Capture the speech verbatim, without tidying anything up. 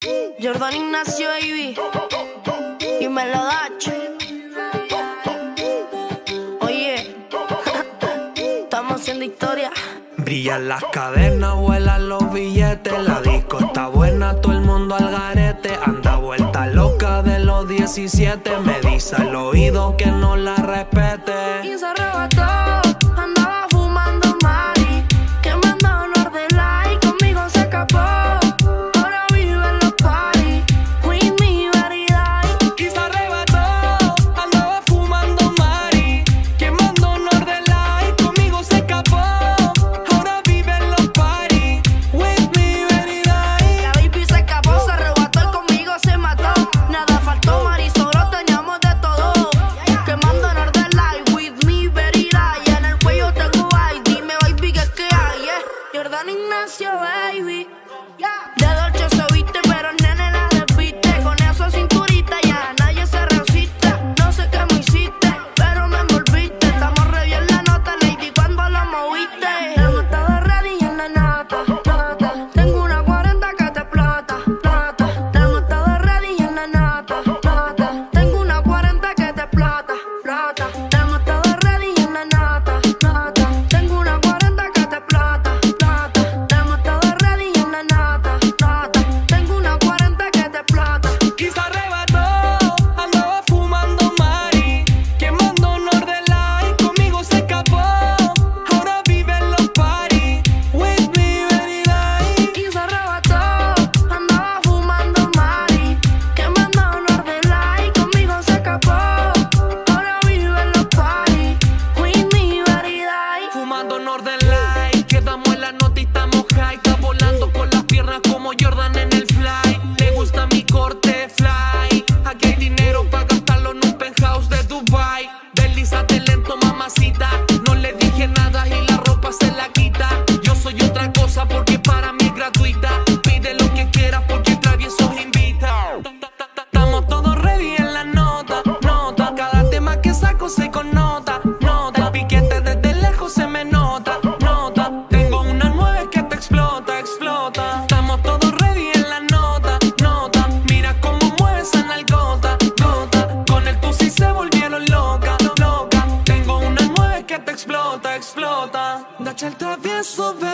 Jordan Ignacio, baby. Y me lo da. Oye, estamos haciendo historia. Brillan las cadenas, vuelan los billetes. La disco está buena, todo el mundo al garete. Anda vuelta loca de los diecisiete. Me dice al oído que no la respete. Y se arrebató, andaba fumando mari, quemando honor de la y conmigo se escapó. Ahora vive en los party, with me very die. Y se arrebató, andaba fumando mari, quemando honor de la y conmigo se escapó. Ahora vive en los party, with me very die. La baby se escapó, se arrebató y conmigo se mató. Nada faltó, mari, solo teníamos de todo. Quemando honor de la y with me very die. En el cuello tengo ay, dime baby que es que hay, yeah. Jordan Ignacio, baby. De Dolce se viste, pero el nene la desviste. Con esa cinturita ya nadie se resiste. No sé qué me hiciste, pero me envolviste. Estamos re bien la nota, lady, cuando lo moviste. Hemos estado ready en la nota, nota. Tengo una cuarenta que te explota, plata. Hemos estado ready en la nota, nota. Tengo una cuarenta que te explota, plata. Hemos estado ready en la nota, nota. Tengo una cuarenta que te explota, plata. Hemos estado ready en la nota, nota. Tengo una cuarenta que te explota. Y se arrebató, andaba fumando mari, quemando honor de la y conmigo se escapó. Ahora vive en los party, with me very die. Y se arrebató, andaba fumando mari, quemando honor de la y conmigo se escapó. Ahora vive en los party, with me very die. Fumando honor de la y quedamos en la nota y estamos high. Está volando con las piernas como Jordan en el fly. Le gusta mi corte fly. Aquí hay dinero para gastarlo en un penthouse de Dubai. Deslízate lento, mamacita. No le dije nada y la ropa se la quita. Yo soy otra cosa porque para mí es gratuita. Pide lo que quieras porque traviesos invita. Estamos todos ready en la nota, nota. Cada tema que saco se connota, nota. El piquete desde lejos se me nota, nota. Tengo una nueve que te explota, explota. Estamos todos ready en la nota, nota. Mira cómo mueve esa nalgota, gota. Con el tusi se volvieron loca, loca. Tengo una nueve que te explota, explota. Dacha el travieso,